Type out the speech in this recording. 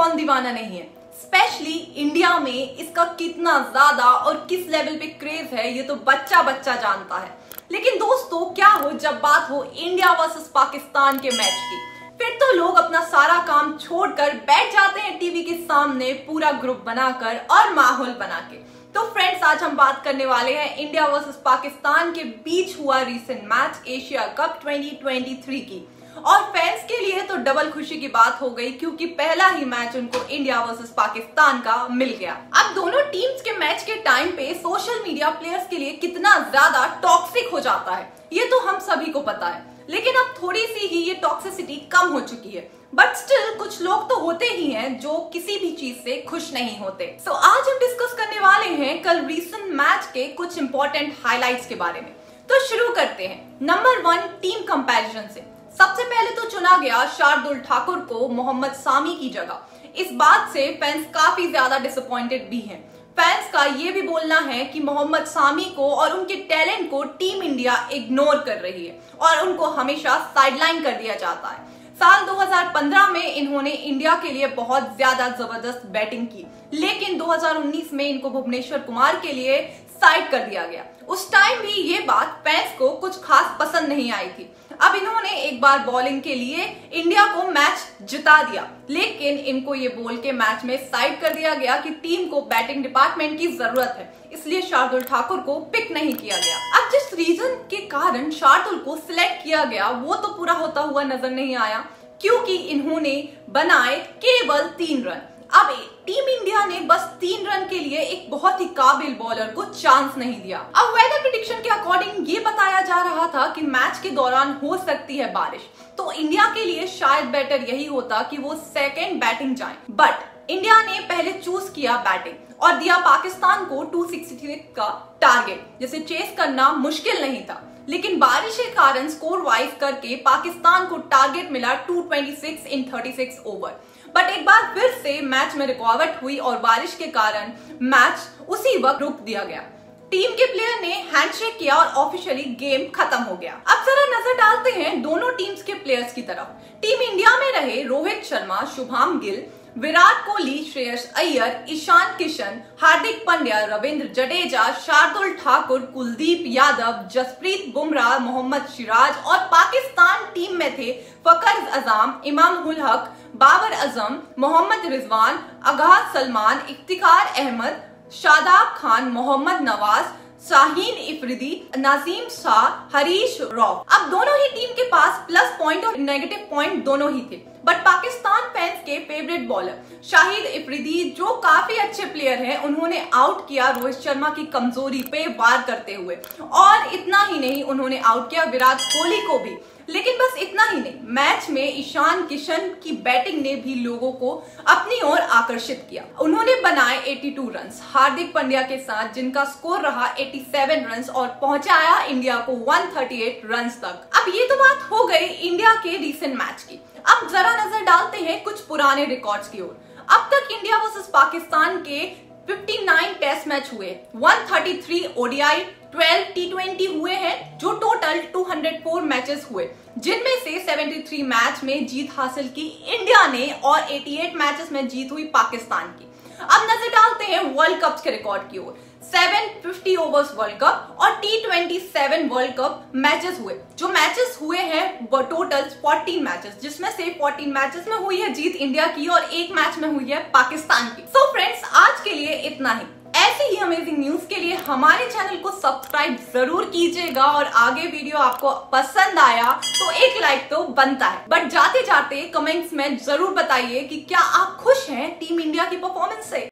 कौन दीवाना नहीं है। स्पेशली इंडिया में इसका कितना ज्यादा और किस लेवल पे क्रेज है ये तो बच्चा बच्चा जानता है। लेकिन दोस्तों क्या हो जब बात हो इंडिया वर्सेस पाकिस्तान के मैच की, फिर तो लोग अपना सारा काम छोड़कर बैठ जाते हैं टीवी के सामने पूरा ग्रुप बनाकर और माहौल बना के। तो फ्रेंड्स आज हम बात करने वाले हैं इंडिया वर्सेस पाकिस्तान के बीच हुआ रीसेंट मैच एशिया कप 2023 की। और फैंस के लिए तो डबल खुशी की बात हो गई क्योंकि पहला ही मैच उनको इंडिया वर्सेस पाकिस्तान का मिल गया। अब दोनों टीम्स के मैच के टाइम पे सोशल मीडिया प्लेयर्स के लिए कितना ज्यादा टॉक्सिक हो जाता है ये तो हम सभी को पता है, लेकिन अब थोड़ी सी ही ये टॉक्सिसिटी कम हो चुकी है। बट स्टिल कुछ लोग तो होते ही हैं जो किसी भी चीज से खुश नहीं होते। सो आज हम डिस्कस करने वाले हैं कल रीसेंट मैच के कुछ इंपॉर्टेंट हाइलाइट्स के बारे में। तो शुरू करते हैं नंबर 1 टीम कंपैरिजन से। सबसे पहले तो चुना गया शार्दुल ठाकुर को मोहम्मद सामी की जगह। इस बात से फैंस काफी ज्यादा डिसअपॉइंटेड भी हैं। फैंस का ये भी बोलना है कि मोहम्मद सामी को और उनके टैलेंट को टीम इंडिया इग्नोर कर रही है और उनको हमेशा साइडलाइन कर दिया जाता है। साल 2015 में इन्होंने इंडिया के लिए बहुत ज्यादा जबरदस्त बैटिंग की, लेकिन 2019 में इनको भुवनेश्वर कुमार के लिए साइड कर दिया गया। उस टाइम भी ये बात फैंस को कुछ खास पसंद नहीं आई थी। अब इन्होंने एक बार बॉलिंग के लिए इंडिया को मैच जिता दिया, लेकिन इनको ये बोल के मैच में साइड कर दिया गया कि टीम को बैटिंग डिपार्टमेंट की जरूरत है, इसलिए शार्दुल ठाकुर को पिक नहीं किया गया। अब जिस रीजन के कारण शार्दुल को सिलेक्ट किया गया वो तो पूरा होता हुआ नजर नहीं आया, क्योंकि इन्होंने बनाए केवल 3 रन। अब टीम इंडिया ने बस 3 रन के लिए एक बहुत ही काबिल बॉलर को चांस नहीं दिया। अब वेदर प्रेडिक्शन के अकॉर्डिंग ये बताया जा रहा था कि मैच के दौरान हो सकती है बारिश, तो इंडिया के लिए शायद बेटर यही होता कि वो सेकंड बैटिंग जाएं। बट इंडिया ने पहले चूज किया बैटिंग और दिया पाकिस्तान को 266 का टारगेट, जिसे चेस करना मुश्किल नहीं था। लेकिन बारिश के कारण स्कोर वाइज करके पाकिस्तान को टारगेट मिला 226 इन 36 ओवर। बट एक बार फिर से मैच में रुकावट हुई और बारिश के कारण मैच उसी वक्त रोक दिया गया। टीम के प्लेयर ने हैंडशेक किया और ऑफिशियली गेम खत्म हो गया। अब जरा नजर डालते हैं दोनों टीम्स के प्लेयर्स की तरफ। टीम इंडिया में रहे रोहित शर्मा, शुभम गिल, विराट कोहली, श्रेयस अय्यर, ईशान किशन, हार्दिक पांड्या, रविंद्र जडेजा, शार्दुल ठाकुर, कुलदीप यादव, जसप्रीत बुमराह, मोहम्मद सिराज और पाकिस्तान टीम में थे फखर आजम, इमाम उल हक, बाबर आजम, मोहम्मद रिजवान, आगाह सलमान, इफ्तिखार अहमद, शादाब खान, मोहम्मद नवाज, शाहीन इफरीदी, नाजीम शाह, हरीश रौफ। अब दोनों ही टीम के पास प्लस पॉइंट और नेगेटिव पॉइंट दोनों ही थे। बट पाकिस्तान फैंस के फेवरेट बॉलर शाहिद इफरीदी जो काफी अच्छे प्लेयर हैं, उन्होंने आउट किया रोहित शर्मा की कमजोरी पे वार करते हुए। और इतना ही नहीं, उन्होंने आउट किया विराट कोहली को भी। लेकिन बस इतना ही नहीं, मैच में ईशान किशन की बैटिंग ने भी लोगों को अपनी ओर आकर्षित किया। उन्होंने बनाए 82 रन्स हार्दिक पांड्या के साथ, जिनका स्कोर रहा 87 रन्स और पहुंचाया इंडिया को 138 रन्स तक। अब ये तो बात हो गई इंडिया के रीसेंट मैच की। अब जरा नजर डालते हैं कुछ पुराने रिकॉर्ड्स की ओर। अब तक इंडिया वर्सेस पाकिस्तान के 59 टेस्ट मैच हुए, 133 ओडीआई, 12 टी20 हुए हैं, जो टोटल 204 मैचेस हुए, जिनमें से 73 मैच में जीत हासिल की इंडिया ने और 88 मैचेस में जीत हुई पाकिस्तान की। अब नजर डालते हैं वर्ल्ड कप के रिकॉर्ड की ओर। 750 ओवर्स वर्ल्ड कप और T27 वर्ल्ड कप मैचेस हुए। जो मैचेस हुए हैं वो टोटल 14 मैचेस, जिसमें से 14 मैचेस में हुई है जीत इंडिया की और 1 मैच में हुई है पाकिस्तान की। सो फ्रेंड्स आज के लिए इतना ही। ऐसी ही अमेजिंग न्यूज के लिए हमारे चैनल को सब्सक्राइब जरूर कीजिएगा और आगे वीडियो आपको पसंद आया तो एक लाइक तो बनता है। बट जाते जाते कमेंट्स में जरूर बताइए कि क्या आप खुश हैं टीम इंडिया की परफॉर्मेंस से।